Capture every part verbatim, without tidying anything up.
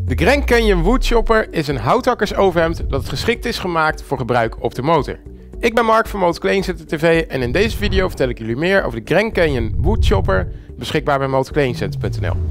De Grand Canyon Woodchopper is een houthakkersoverhemd dat geschikt is gemaakt voor gebruik op de motor. Ik ben Mark van Motorkledingcenter T V en in deze video vertel ik jullie meer over de Grand Canyon Woodchopper, beschikbaar bij motorkledingcenter punt n l.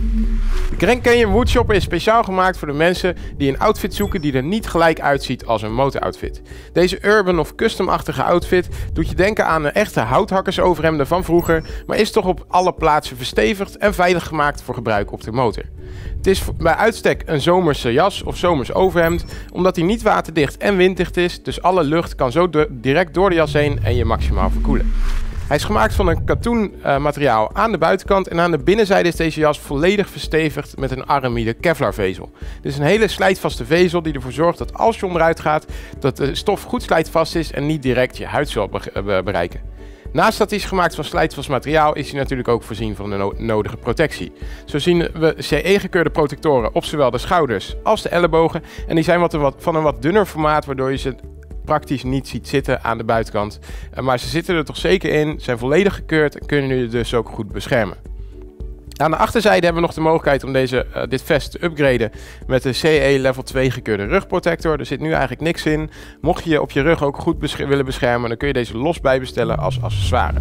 De Grand Canyon Woodchopper is speciaal gemaakt voor de mensen die een outfit zoeken die er niet gelijk uitziet als een motoroutfit. Deze urban of custom-achtige outfit doet je denken aan een echte houthakkersoverhemden van vroeger, maar is toch op alle plaatsen verstevigd en veilig gemaakt voor gebruik op de motor. Het is bij uitstek een zomerse jas of zomers overhemd, omdat hij niet waterdicht en winddicht is, dus alle lucht kan zo direct door de jas heen en je maximaal verkoelen. Hij is gemaakt van een katoen uh, materiaal aan de buitenkant en aan de binnenzijde is deze jas volledig verstevigd met een aramide Kevlar vezel. Dit is een hele slijtvaste vezel die ervoor zorgt dat als je onderuit gaat, dat de stof goed slijtvast is en niet direct je huid zal be bereiken. Naast dat hij is gemaakt van slijtvast materiaal is hij natuurlijk ook voorzien van de no nodige protectie. Zo zien we C E-gekeurde protectoren op zowel de schouders als de ellebogen en die zijn wat wat, van een wat dunner formaat waardoor je ze praktisch niet ziet zitten aan de buitenkant. Maar ze zitten er toch zeker in, zijn volledig gekeurd en kunnen je dus ook goed beschermen. Aan de achterzijde hebben we nog de mogelijkheid om deze, uh, dit vest te upgraden met de C E level twee gekeurde rugprotector. Er zit nu eigenlijk niks in. Mocht je je op je rug ook goed bescher willen beschermen, dan kun je deze los bijbestellen als accessoire.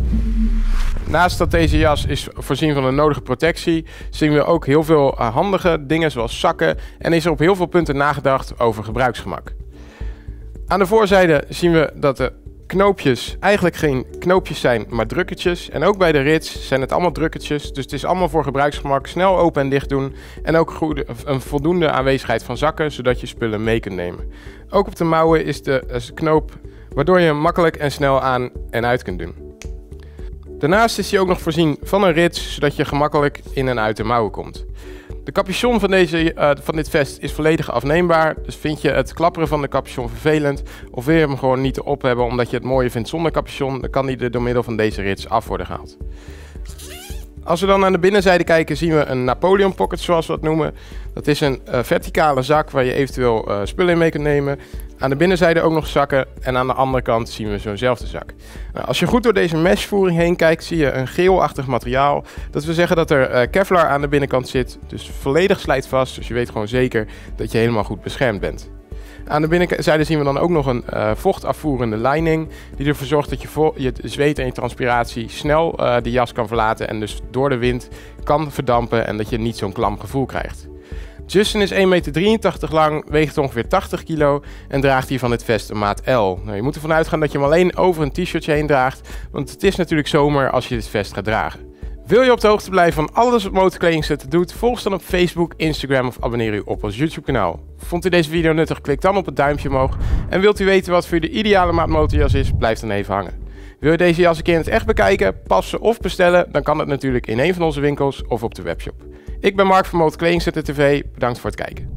Naast dat deze jas is voorzien van een nodige protectie, zien we ook heel veel uh, handige dingen zoals zakken en is er op heel veel punten nagedacht over gebruiksgemak. Aan de voorzijde zien we dat de knoopjes eigenlijk geen knoopjes zijn, maar drukkertjes. En ook bij de rits zijn het allemaal drukkertjes. Dus het is allemaal voor gebruiksgemak snel open en dicht doen. En ook goede, een voldoende aanwezigheid van zakken, zodat je spullen mee kunt nemen. Ook op de mouwen is de is de knoop, waardoor je hem makkelijk en snel aan en uit kunt doen. Daarnaast is hij ook nog voorzien van een rits, zodat je gemakkelijk in en uit de mouwen komt. De capuchon van, deze, uh, van dit vest is volledig afneembaar, dus vind je het klapperen van de capuchon vervelend of wil je hem gewoon niet erop hebben omdat je het mooier vindt zonder capuchon, dan kan die er door middel van deze rits af worden gehaald. Als we dan aan de binnenzijde kijken zien we een Napoleon pocket zoals we dat noemen. Dat is een uh, verticale zak waar je eventueel uh, spullen in mee kunt nemen. Aan de binnenzijde ook nog zakken en aan de andere kant zien we zo'nzelfde zak. Nou, als je goed door deze meshvoering heen kijkt zie je een geelachtig materiaal. Dat wil zeggen dat er uh, Kevlar aan de binnenkant zit, dus volledig slijtvast. Dus je weet gewoon zeker dat je helemaal goed beschermd bent. Aan de binnenzijde zien we dan ook nog een uh, vochtafvoerende lining die ervoor zorgt dat je, vo je zweet en je transpiratie snel uh, de jas kan verlaten en dus door de wind kan verdampen en dat je niet zo'n klam gevoel krijgt. Justin is één meter drieëntachtig lang, weegt ongeveer tachtig kilo en draagt hier van dit vest een maat L. Nou, je moet ervan uitgaan dat je hem alleen over een t-shirtje heen draagt, want het is natuurlijk zomer als je dit vest gaat dragen. Wil je op de hoogte blijven van alles wat Motorkledingcenter doet, volg ons dan op Facebook, Instagram of abonneer u op ons YouTube kanaal. Vond u deze video nuttig, klik dan op het duimpje omhoog. En wilt u weten wat voor u de ideale maat motorjas is, blijf dan even hangen. Wil je deze jas een keer in het echt bekijken, passen of bestellen, dan kan dat natuurlijk in een van onze winkels of op de webshop. Ik ben Mark van Motorkledingcenter T V, bedankt voor het kijken.